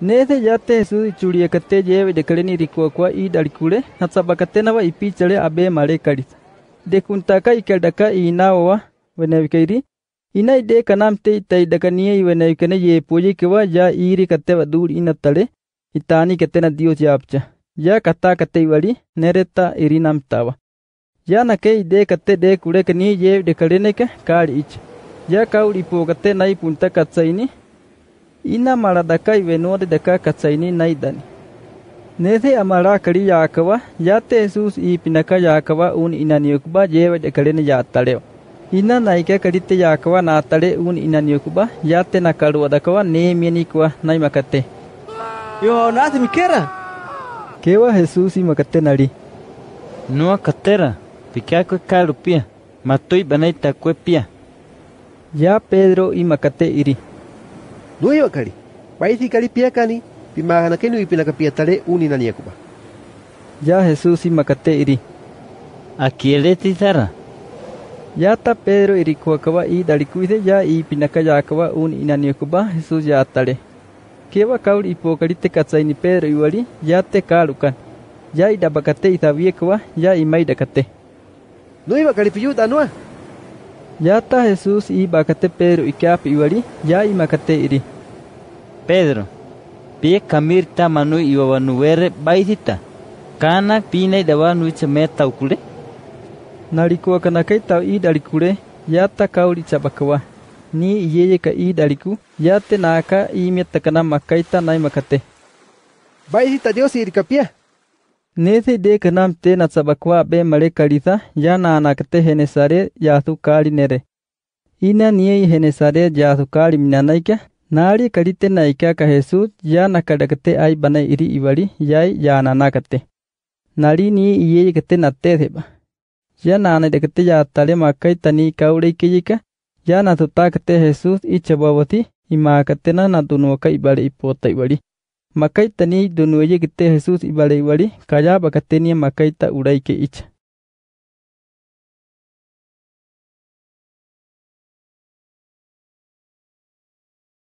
Nese yate Jesús churia kate lleve de kaleni rikuakwa I dalikule natsabakatena wa ipichale abe mare karit. De kuntaka ikaldaka inawa wenevikairi. Ina ide kanamte itai dakanie wenevikane ye puji kewa ya iri katewa dur inatale itani katena Dios yapcha. Ya kata kate wali nereta irinamtawa. Ya nake ide kate de kule kani ye de kaleneke kari ich. Ya kauli po kate nai punta katsaini. Ina maradaka ivenode daka katsaini naidani. Nese amara kari yakawa yate Jesus ipinaka yakawa un inaniukba yewe de kalene yataleo. Ina naika karite yakawa natale un inaniukba yate nakalu adakawa nemianikwa naimakate. Yo nasi mikera. Kewa Jesus imakate nari. Nua katera pikako kalupia matoi banaita kwepia. Ya Pedro imakate iri. Nui wakali. Baisi kali pia kani. Pimagana kenu ipinaka pia tale uni nani yakuba. Ya Jesus imakate iri. Akieleti sara. Ya ta Pedro iri kuakawa I dalikuise ya ipinaka yakawa uni nani yakuba Jesus ya tale. Kewa kauli ipokalite katsaini Pedro iwali ya te kalukan. Ya idabakate itaviekwa ya imaidakate. Nui wakali piyuta nua. Ya ta Jesus ibakate Pedro ikapi iwali ya imakate iri. Pedro, pie kamir tamanu iwawanuwere baisita. Kana pine dawanu chameta ukule. Nalikuwa kanakai tau I dalikule ya ta kauli chabakawa. Ni iyeye ka I daliku ya te naka imiatakana makaita naimakate. Baisita Dios irikapia. Nese de kanam te natsabakwa be male kalisa ya na anakate henesare yasu kali nere. Ina niye henesare yasu kali minanaika nari kalite naika ka Jesus ya nakadakate ai bana iri iwali yai ya nanakate. Nari ni iye kate natte theba. Ya nana dekate ya tale makai tani kaule kiyika ya natutakate Jesus ichabawati imakate na natunuaka ibale ipota iwali. Makai tani dunuye kite Jesus ibale iwali kaya bakatenia makai ta uraike icha.